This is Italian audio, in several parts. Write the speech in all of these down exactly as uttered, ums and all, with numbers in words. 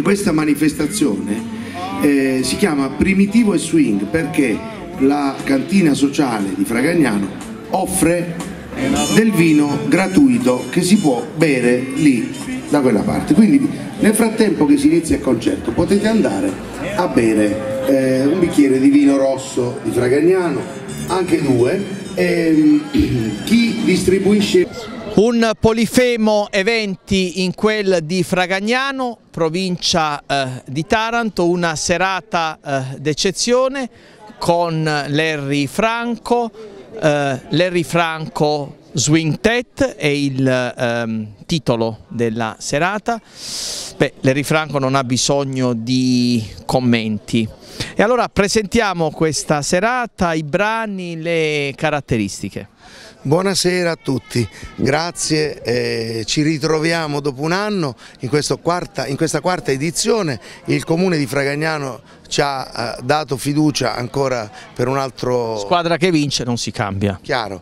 questa manifestazione eh, si chiama Primitivo e Swing perché la cantina sociale di Fragagnano offre del vino gratuito che si può bere lì da quella parte. Quindi nel frattempo che si inizia il concerto potete andare a bere eh, un bicchiere di vino rosso di Fragagnano, anche due. E, chi distribuisce un polifemo eventi in quel di Fragagnano, provincia eh, di Taranto, una serata eh, d'eccezione con Larry Franco, eh, Larry Franco Swingtet è il ehm, titolo della serata. Beh, Larry Franco non ha bisogno di commenti. E allora presentiamo questa serata, i brani, le caratteristiche. Buonasera a tutti, grazie, eh, ci ritroviamo dopo un anno in, questo quarta, in questa quarta edizione. Il comune di Fragagnano ci ha eh, dato fiducia ancora per un altro... Squadra che vince non si cambia. Chiaro,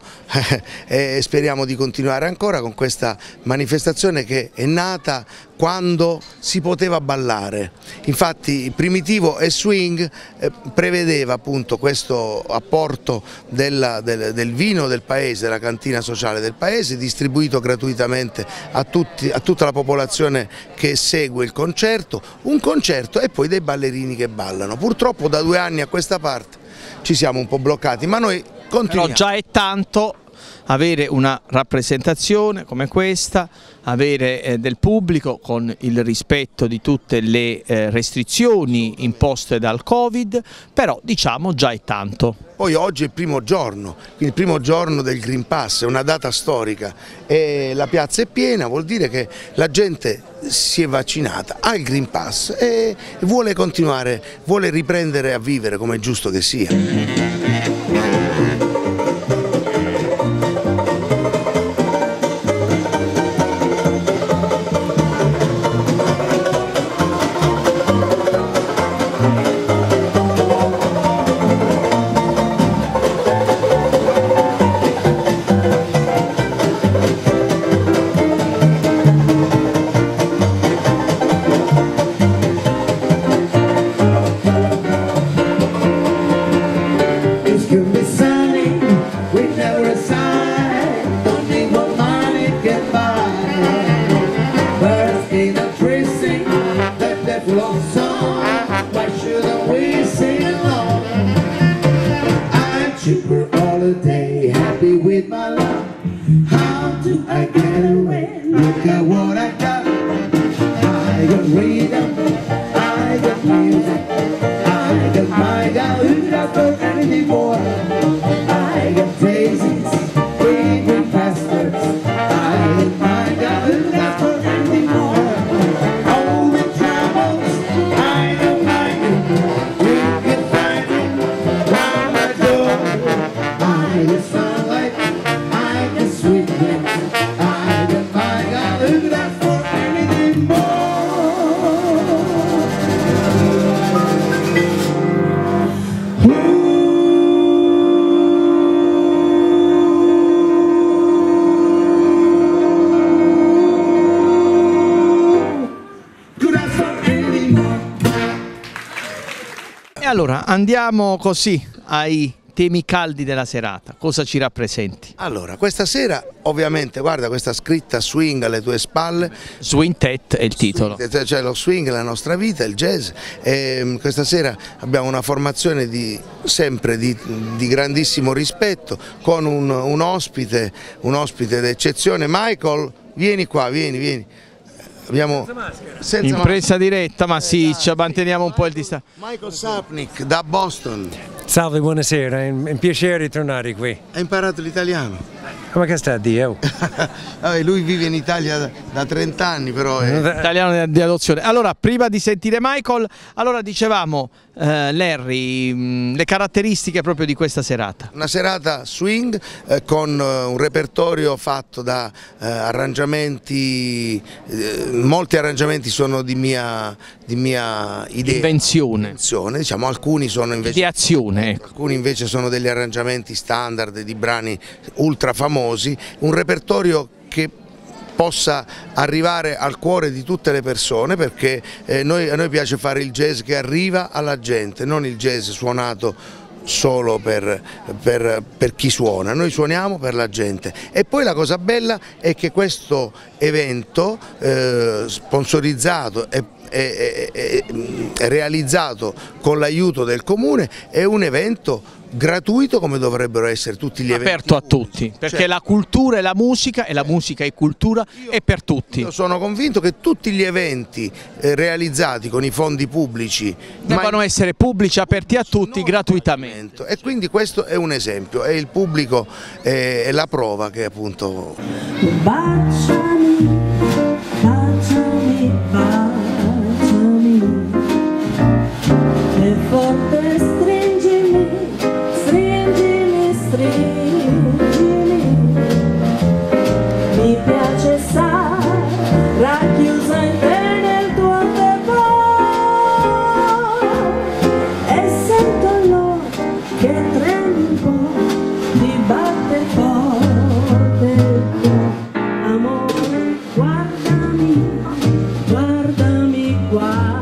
e speriamo di continuare ancora con questa manifestazione che è nata quando si poteva ballare. Infatti Primitivo e Swing eh, prevedeva appunto questo apporto del, del, del vino del paese, della cantina sociale del paese, distribuito gratuitamente a, tutti, a tutta la popolazione che segue il concerto, un concerto e poi dei ballerini che ballano. Purtroppo da due anni a questa parte ci siamo un po' bloccati, ma noi continuiamo. Però già è tanto avere una rappresentazione come questa, avere eh, del pubblico con il rispetto di tutte le eh, restrizioni imposte dal Covid, però diciamo già è tanto. Poi oggi è il primo giorno, il primo giorno del Green Pass, è una data storica e la piazza è piena, vuol dire che la gente si è vaccinata, ha il Green Pass e vuole continuare, vuole riprendere a vivere come è giusto che sia. Allora andiamo così ai temi caldi della serata, cosa ci rappresenti? Allora, questa sera ovviamente, guarda questa scritta Swing alle tue spalle. Swingtet è il titolo. Swing, cioè lo swing è la nostra vita, il jazz. E questa sera abbiamo una formazione di, sempre di, di grandissimo rispetto, con un, un ospite, un ospite d'eccezione. Michael, vieni qua, vieni, vieni. Abbiamo senza impresa diretta, ma sì, ci manteniamo un po' il distacco. Michael Sapnik da Boston. Salve, buonasera, è un piacere tornare qui. Hai imparato l'italiano? Come che sta a dire? Vabbè, lui vive in Italia da, da trenta anni, però è italiano di adozione. Allora, prima di sentire Michael, allora dicevamo eh, Larry, mh, le caratteristiche proprio di questa serata. Una serata swing eh, con eh, un repertorio fatto da eh, arrangiamenti, eh, molti arrangiamenti sono di mia, di mia idea. Invenzione. Invenzione, diciamo, alcuni sono invece di azione, ecco. Alcuni invece sono degli arrangiamenti standard di brani ultra famosi, un repertorio che possa arrivare al cuore di tutte le persone, perché eh, noi, a noi piace fare il jazz che arriva alla gente, non il jazz suonato solo per, per, per chi suona, noi suoniamo per la gente. E poi la cosa bella è che questo evento eh, sponsorizzato e È, è, è realizzato con l'aiuto del comune, è un evento gratuito come dovrebbero essere tutti gli eventi aperto a tutti, perché cioè, la cultura e la musica e la musica e cultura io, è per tutti. Io sono convinto che tutti gli eventi eh, realizzati con i fondi pubblici devono mai, essere pubblici, aperti a tutti gratuitamente, e quindi questo è un esempio e il pubblico è, è la prova che appunto baciami, baciami, baciami. E forte stringimi, stringimi, stringimi. Mi piace stare racchiusa in te nel tuo tepore, e sento allora che tremi un po', ti batte forte il cuore. Amore, guardami, guardami, guardami.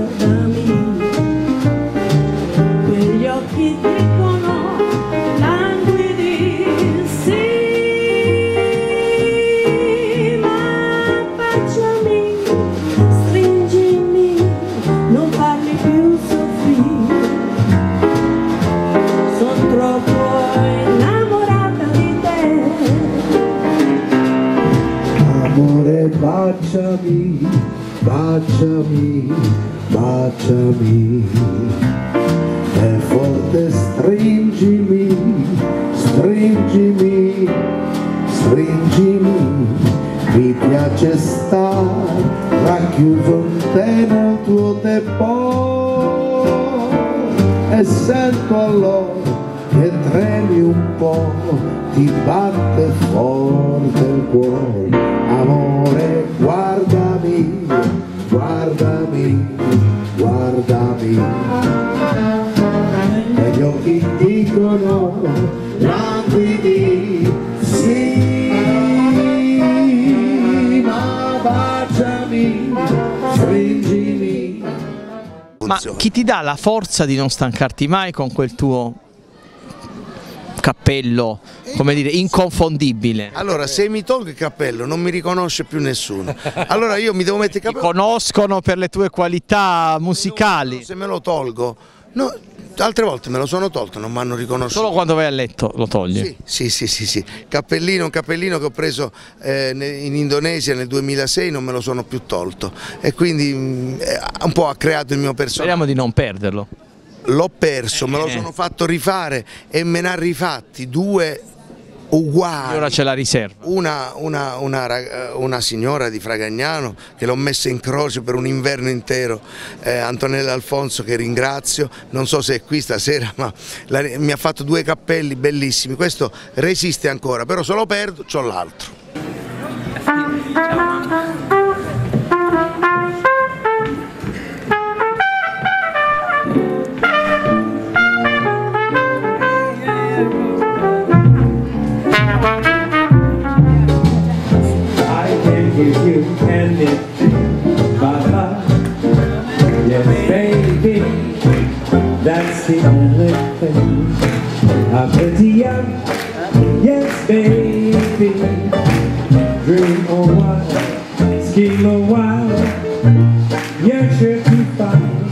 Baciami, baciami, baciami, e forte stringimi, stringimi, stringimi. Mi piace stare racchiuso in te nel tuo tepore, e sento allora che tremi un po', ti batte forte il cuore. Amore, guardami, guardami, guardami, e gli occhi dicono languidi, sì, ma baciami, stringimi. Ma chi ti dà la forza di non stancarti mai con quel tuo cappello, come dire, inconfondibile? Allora, se mi tolgo il cappello non mi riconosce più nessuno, allora io mi devo mettere il cappello. Ti conoscono per le tue qualità musicali? Se me lo tolgo, no, altre volte me lo sono tolto, non mi hanno riconosciuto. Solo quando vai a letto lo togli? Sì, sì, sì, sì, sì. Cappellino, un cappellino che ho preso eh, in Indonesia nel duemilasei, non me lo sono più tolto, e quindi mh, un po' ha creato il mio personaggio. Speriamo di non perderlo. L'ho perso, me lo sono fatto rifare e me ne ha rifatti due uguali. E ora c'è la riserva. Una, una, una, una signora di Fragagnano che l'ho messa in croce per un inverno intero, eh, Antonella Alfonso, che ringrazio, non so se è qui stasera, ma la, mi ha fatto due cappelli bellissimi. Questo resiste ancora, però se lo perdo c'ho l'altro. Give you anything but love. Yes, baby, that's the only thing. I'm pretty young, yes, baby. Dream a while, scheme a while. You're sure to find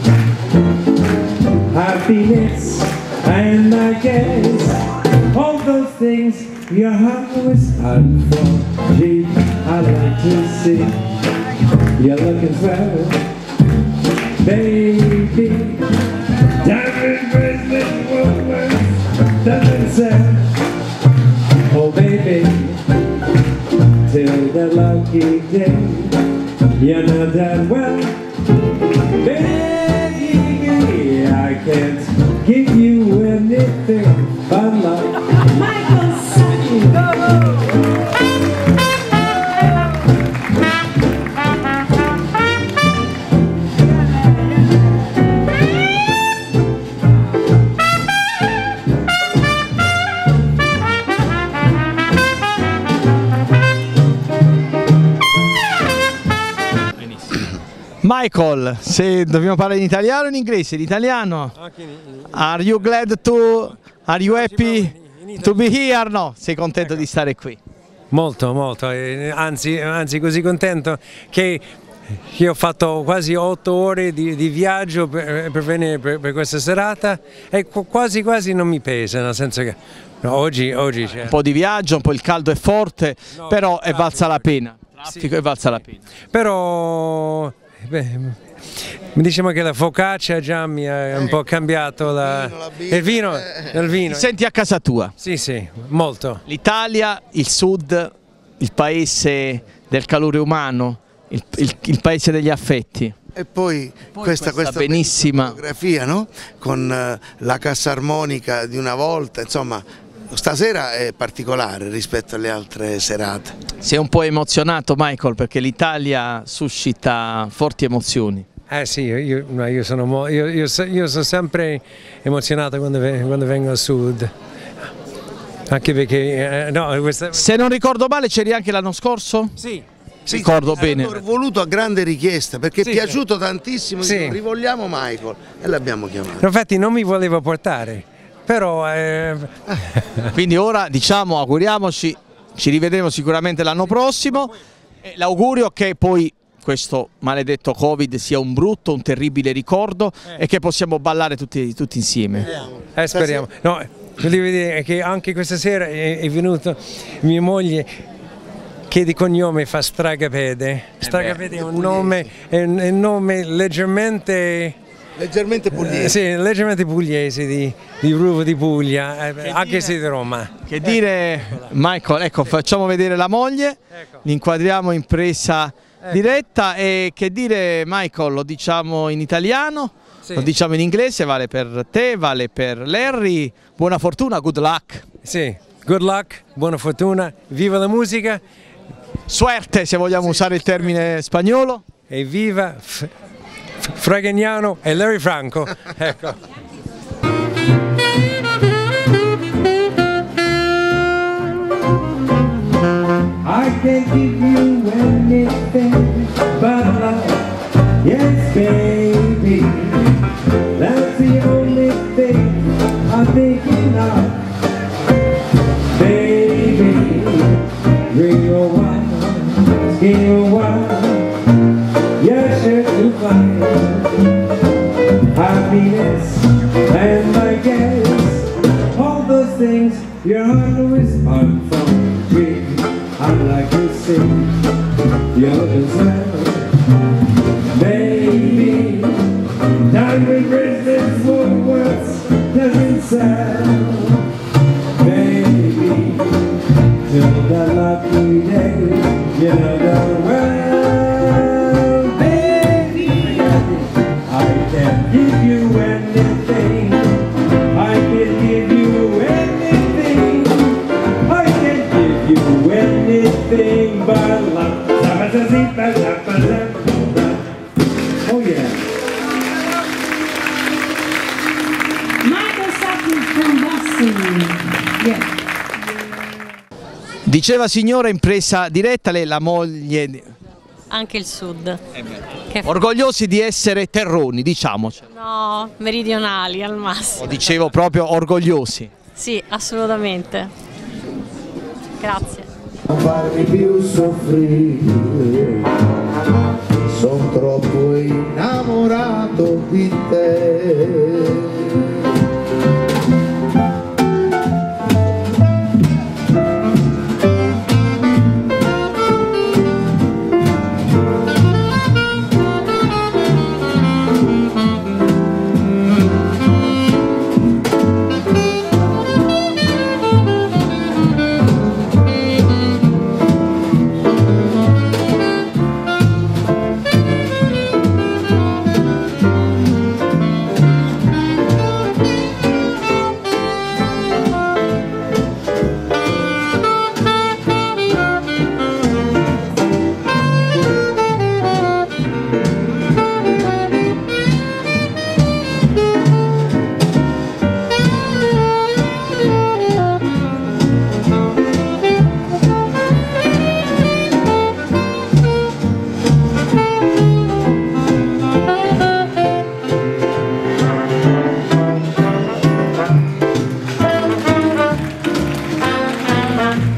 happiness, and I guess all those things your heart was out for. Gee, I like to see you're looking swell, baby. Diamond bracelet woman doesn't sell. Oh baby, till the lucky day, you're not that well, baby. I can't give you anything but love. Michael Saki, go! Michael, se dobbiamo parlare in italiano o in inglese? In italiano? Are you glad to, are you happy to be here? No, sei contento ecco. di stare qui? Molto, molto, anzi, anzi così contento che io ho fatto quasi otto ore di, di viaggio per, per venire per, per questa serata e quasi quasi non mi pesa, nel senso che no, oggi, oggi c'è un po' di viaggio, un po' il caldo è forte, no, però è valsa la pena, il traffico sì, è valsa la pena. Però beh, diciamo che la focaccia già mi ha un po' cambiato la... il vino, il vino. Ti senti a casa tua? Sì, sì, molto. L'Italia, il sud, il paese del calore umano, il, il, il paese degli affetti. E poi, poi questa, questa, questa benissima fotografia, no? Con uh, la cassa armonica di una volta, insomma, stasera è particolare rispetto alle altre serate. Sei un po' emozionato, Michael, perché l'Italia suscita forti emozioni. Eh sì, io, io, sono, io, io, io sono sempre emozionato quando, quando vengo al sud. Anche perché... Eh, no, questa... Se non ricordo male c'eri anche l'anno scorso? Sì. Sì, ricordo bene. Ho voluto a grande richiesta perché sì, è piaciuto sì. tantissimo, sì. dico, rivogliamo Michael e l'abbiamo chiamato. Infatti non mi volevo portare, però... Eh... Quindi ora diciamo auguriamoci, ci rivedremo sicuramente l'anno prossimo, l'augurio che poi questo maledetto Covid sia un brutto, un terribile ricordo eh. e che possiamo ballare tutti, tutti insieme. Eh, speriamo. No, volevo dire che anche questa sera è, è venuta mia moglie che di cognome fa Stragapede. Stragapede è un nome, è un, è un nome leggermente... Leggermente pugliese. Eh, sì, leggermente pugliese di, di Ruvo di Puglia, eh, anche dire, se di Roma. Che dire, Michael, ecco, facciamo vedere la moglie, ecco. L'inquadriamo in presa ecco. diretta e che dire, Michael, lo diciamo in italiano, sì. Lo diciamo in inglese, vale per te, vale per Larry, buona fortuna, good luck. Sì, good luck, buona fortuna, viva la musica. Suerte, se vogliamo sì. usare il termine spagnolo. E viva Fragagnano e Larry Franco. Ecco. I can't give you anything but love, yes baby, that's the only thing I'm thinking of. Baby, bring your wine, skin your wine, you're sure to find happiness, and I guess all those things your heart will respond from me. I'd like to sing your concern, baby. Diamond bracelets for words doesn't sound, baby. Till that lucky day, you know the well, baby. I can give you anything. I can give you anything. I can give you anything but love. Oh yeah. Michael Sacchi from Boston. Yeah. Diceva signora in presa diretta, lei la moglie... Anche il sud. Eh che... Orgogliosi di essere terroni, diciamocelo. No, meridionali al massimo. Lo dicevo proprio orgogliosi. Sì, assolutamente. Grazie. Non farmi più soffrire, sono troppo innamorato di te.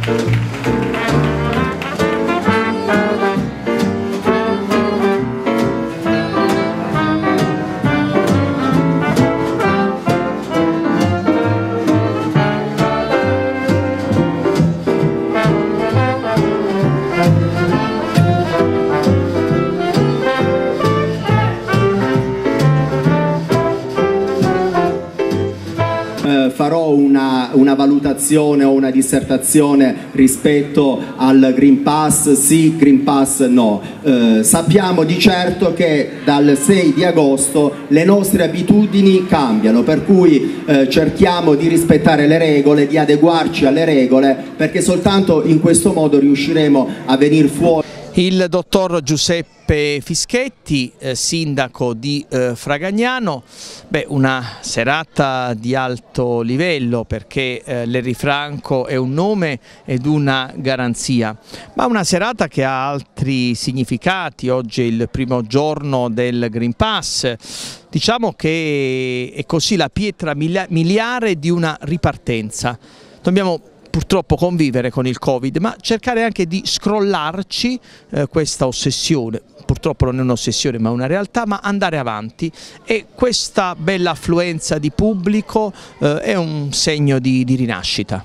Farò una, una valutazione o una dissertazione rispetto al Green Pass sì, Green Pass no. Eh, sappiamo di certo che dal sei di agosto le nostre abitudini cambiano, per cui eh, cerchiamo di rispettare le regole, di adeguarci alle regole, perché soltanto in questo modo riusciremo a venire fuori. Il dottor Giuseppe Fischetti, eh, sindaco di eh, Fragagnano. Beh, una serata di alto livello, perché eh, Lerry Franco è un nome ed una garanzia, ma una serata che ha altri significati. Oggi è il primo giorno del Green Pass, diciamo che è così la pietra miliare di una ripartenza. Dobbiamo purtroppo convivere con il Covid, ma cercare anche di scrollarci eh, questa ossessione. Purtroppo non è un'ossessione ma una realtà, ma andare avanti, e questa bella affluenza di pubblico eh, è un segno di, di rinascita.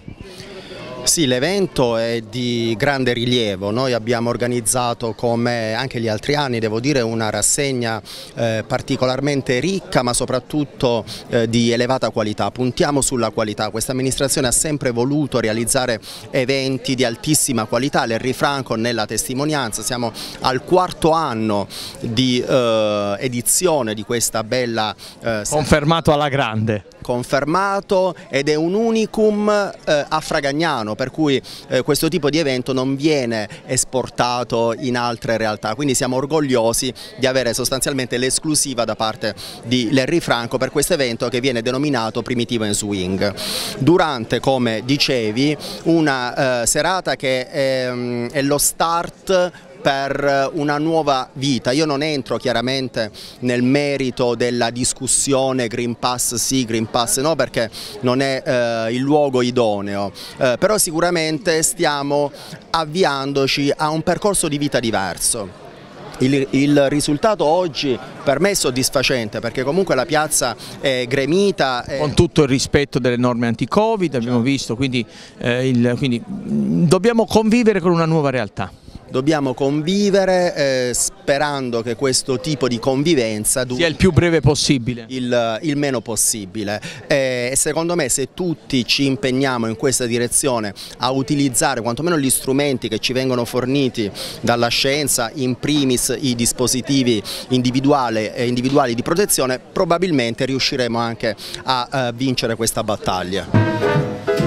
Sì, l'evento è di grande rilievo. Noi abbiamo organizzato, come anche gli altri anni, devo dire, una rassegna eh, particolarmente ricca, ma soprattutto eh, di elevata qualità. Puntiamo sulla qualità. Questa amministrazione ha sempre voluto realizzare eventi di altissima qualità. Lerry Franco nella testimonianza. Siamo al quarto anno di eh, edizione di questa bella eh, confermato alla grande. Confermato, ed è un unicum eh, a Fragagnano, per cui eh, questo tipo di evento non viene esportato in altre realtà, quindi siamo orgogliosi di avere sostanzialmente l'esclusiva da parte di Lerry Franco per questo evento, che viene denominato Primitivo in Swing. Durante, come dicevi, una eh, serata che è, è lo start per una nuova vita. Io non entro chiaramente nel merito della discussione Green Pass sì, Green Pass no, perché non è eh, il luogo idoneo, eh, però sicuramente stiamo avviandoci a un percorso di vita diverso. Il, il risultato oggi per me è soddisfacente, perché comunque la piazza è gremita. E... con tutto il rispetto delle norme anti-Covid, abbiamo visto, quindi, eh, il, quindi dobbiamo convivere con una nuova realtà. Dobbiamo convivere eh, sperando che questo tipo di convivenza sia il più breve possibile, il, il meno possibile, e eh, secondo me se tutti ci impegniamo in questa direzione a utilizzare quantomeno gli strumenti che ci vengono forniti dalla scienza, in primis i dispositivi individuali, eh, individuali di protezione, probabilmente riusciremo anche a eh, vincere questa battaglia.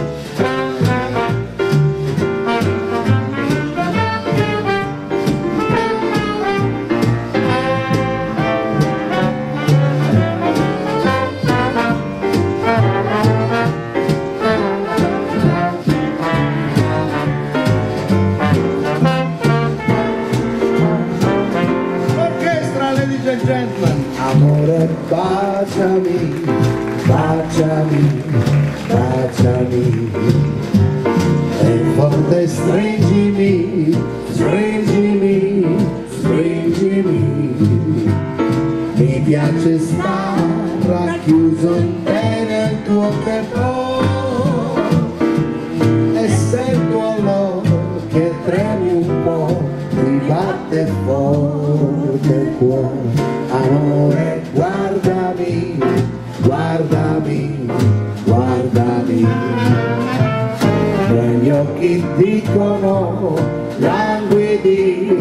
Amore, baciami, baciami, baciami, e forte stringimi, stringimi, stringimi. Mi piace stare racchiuso in te nel tuo capo, e sento allora che tremi un po', ti batte forte il cuore. Amore, guardami, guardami, guardami, quegli occhi dicono languidi,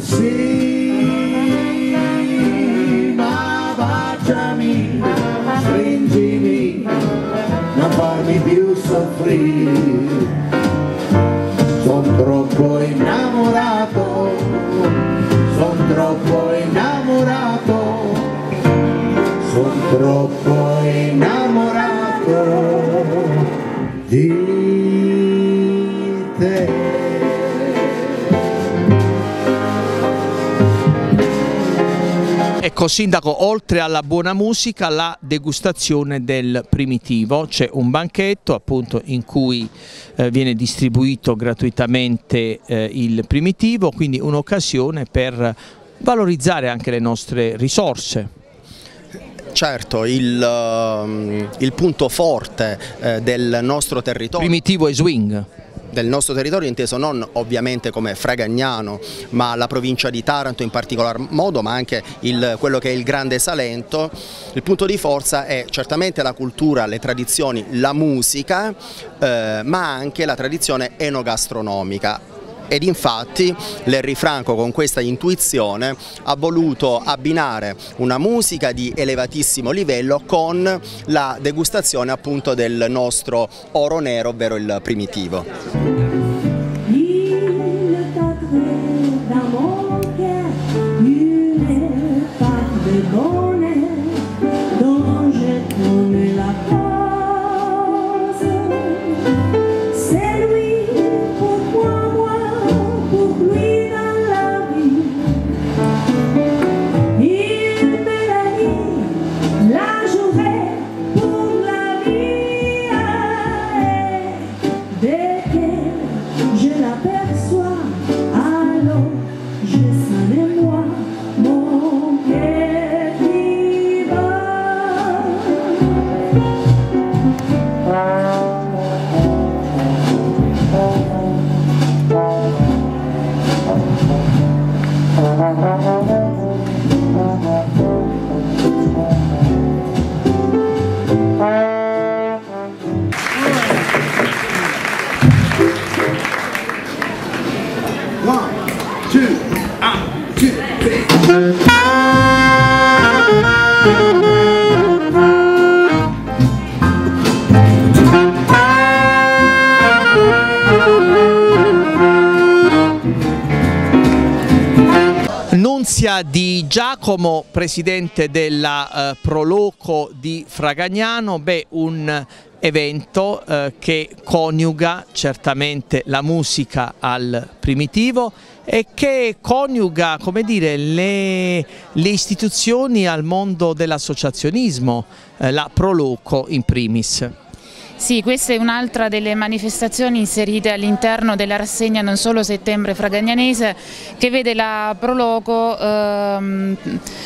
sì, ma baciami, stringimi, non farmi più soffrire, son troppo innamorato, son troppo innamorato, son troppo innamorato di te. E Ecco Sindaco, oltre alla buona musica, la degustazione del primitivo, c'è un banchetto appunto in cui eh, viene distribuito gratuitamente eh, il primitivo, quindi un'occasione per valorizzare anche le nostre risorse. Certo, il, il punto forte eh, del nostro territorio. Primitivo e swing. Del nostro territorio inteso non ovviamente come Fragagnano, ma la provincia di Taranto in particolar modo, ma anche il, quello che è il Grande Salento. Il punto di forza è certamente la cultura, le tradizioni, la musica, eh, ma anche la tradizione enogastronomica. Ed infatti Larry Franco con questa intuizione ha voluto abbinare una musica di elevatissimo livello con la degustazione appunto del nostro oro nero, ovvero il primitivo. Nunzia Di Giacomo, presidente della eh, Proloco di Fragagnano, beh, un evento eh, che coniuga certamente la musica al primitivo e che coniuga, come dire, le, le istituzioni al mondo dell'associazionismo, eh, la Proloco in primis. Sì, questa è un'altra delle manifestazioni inserite all'interno della rassegna Non Solo Settembre Fragagnanese, che vede la Proloco ehm,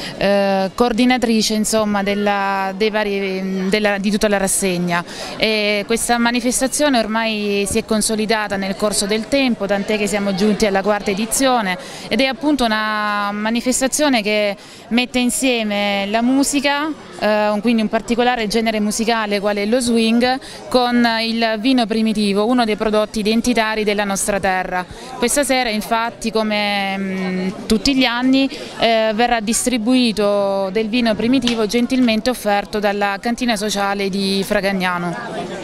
eh, coordinatrice insomma, della, dei vari, della, di tutta la rassegna. E questa manifestazione ormai si è consolidata nel corso del tempo, tant'è che siamo giunti alla quarta edizione, ed è appunto una manifestazione che mette insieme la musica, eh, quindi un particolare genere musicale quale è lo swing, con il vino primitivo, uno dei prodotti identitari della nostra terra. Questa sera infatti, come mh, tutti gli anni, eh, verrà distribuito del vino primitivo gentilmente offerto dalla cantina sociale di Fragagnano.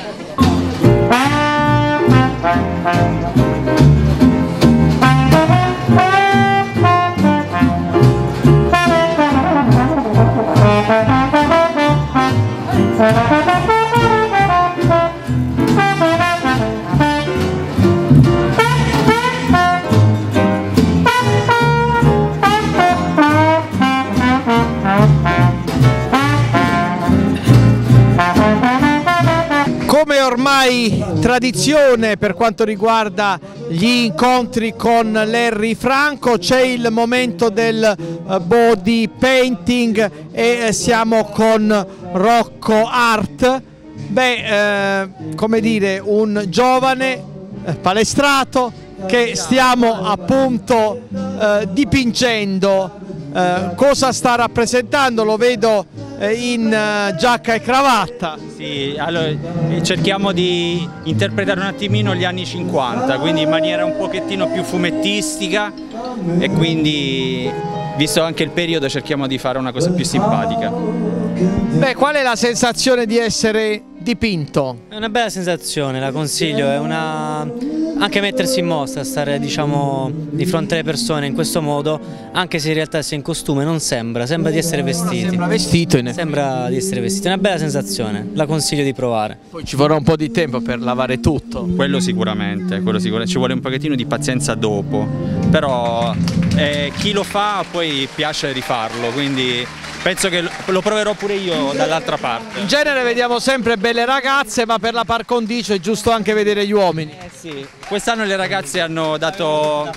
Come ormai tradizione per quanto riguarda gli incontri con Larry Franco, c'è il momento del body painting e siamo con Rocco Art. Beh, eh, come dire, un giovane eh, palestrato che stiamo appunto eh, dipingendo. Eh, cosa sta rappresentando? Lo vedo eh, in eh, giacca e cravatta. Sì, allora cerchiamo di interpretare un attimino gli anni cinquanta, quindi in maniera un pochettino più fumettistica, e quindi, visto anche il periodo, cerchiamo di fare una cosa più simpatica. Beh, qual è la sensazione di essere dipinto? È una bella sensazione, la consiglio, è una... anche mettersi in mostra, stare diciamo di fronte alle persone in questo modo, anche se in realtà sei in costume non sembra, sembra di essere vestiti. Sembra vestito. In... Sembra di essere vestiti, è una bella sensazione, la consiglio di provare. Poi ci vorrà un po' di tempo per lavare tutto. Quello sicuramente, quello sicuramente. Ci vuole un pochettino di pazienza dopo, però eh, chi lo fa poi piace rifarlo, quindi penso che lo proverò pure io dall'altra parte. In genere vediamo sempre belle ragazze, ma per la par condicio è giusto anche vedere gli uomini. Eh sì, quest'anno le ragazze hanno dato...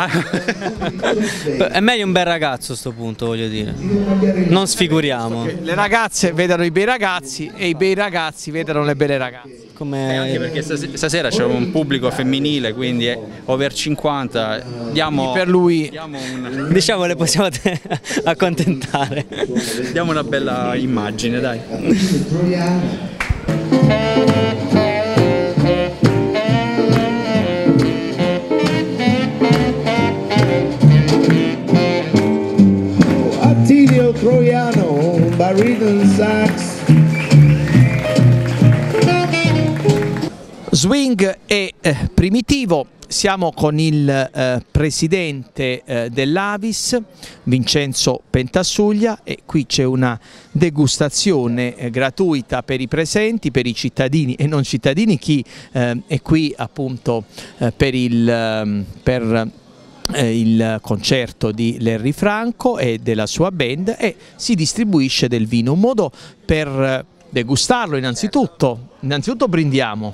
È meglio un bel ragazzo a sto punto, voglio dire, non sfiguriamo. Le ragazze vedano i bei ragazzi e i bei ragazzi vedano le belle ragazze. Come... Anche perché stasera c'è un pubblico femminile, quindi è over cinquanta, diamo, per lui diamo un... diciamo le possiamo accontentare. Diamo una bella immagine, dai. Attilio Troiano, baritone sax. Swing e eh, primitivo. Siamo con il eh, presidente eh, dell'Avis, Vincenzo Pentasuglia, e qui c'è una degustazione eh, gratuita per i presenti, per i cittadini e non cittadini. Chi eh, è qui appunto eh, per il... Eh, per il concerto di Larry Franco e della sua band, e si distribuisce del vino, un modo per degustarlo. Innanzitutto, innanzitutto brindiamo.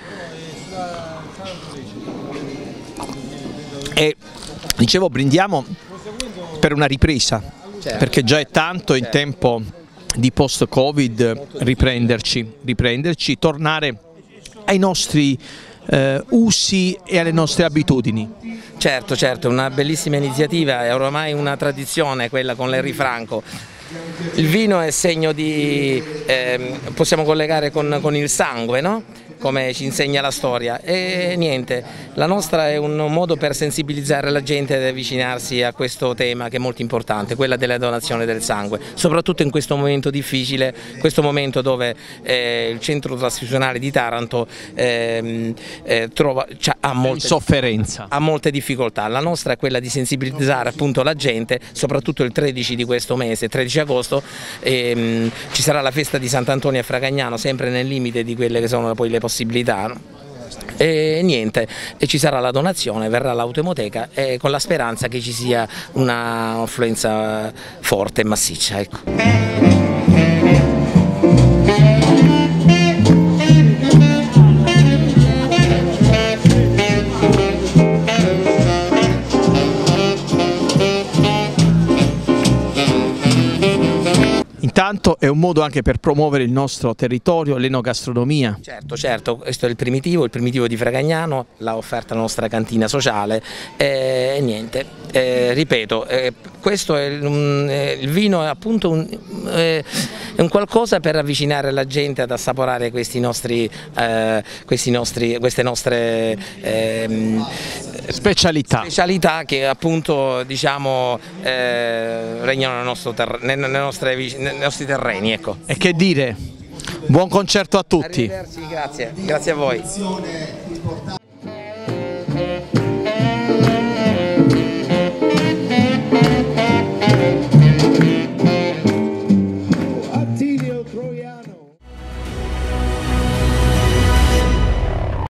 E dicevo, brindiamo per una ripresa, certo, perché già è tanto in tempo di post-Covid riprenderci, riprenderci, tornare ai nostri eh, usi e alle nostre abitudini. Certo, certo, è una bellissima iniziativa, è ormai una tradizione quella con Larry Franco. Il vino è segno di, eh, possiamo collegare con, con il sangue, no? Come ci insegna la storia, e niente, la nostra è un modo per sensibilizzare la gente ad avvicinarsi a questo tema che è molto importante, quella della donazione del sangue, soprattutto in questo momento difficile, questo momento dove eh, il centro trasfusionale di Taranto eh, eh, trova, cioè, ha, molte, sofferenza. ha molte difficoltà. La nostra è quella di sensibilizzare appunto la gente, soprattutto il tredici di questo mese, tredici agosto, ehm, ci sarà la festa di Sant'Antonio a Fragagnano, sempre nel limite di quelle che sono poi le possibilità. No? E niente, e ci sarà la donazione, verrà l'autoemoteca, e con la speranza che ci sia una affluenza forte e massiccia. Ecco. Intanto è un modo anche per promuovere il nostro territorio, l'enogastronomia. Certo, certo, questo è il primitivo, il primitivo di Fragagnano, l'ha offerta la nostra cantina sociale, e niente, eh, ripeto, eh, questo è un, eh, il vino è appunto un, eh, è un qualcosa per avvicinare la gente ad assaporare questi nostri, eh, questi nostri, queste nostre eh, specialità. specialità che appunto diciamo eh, regnano nel nostro nelle nostre, nei nostri terreni. Ecco. E che dire, buon concerto a tutti. Arrivederci, grazie, grazie a voi.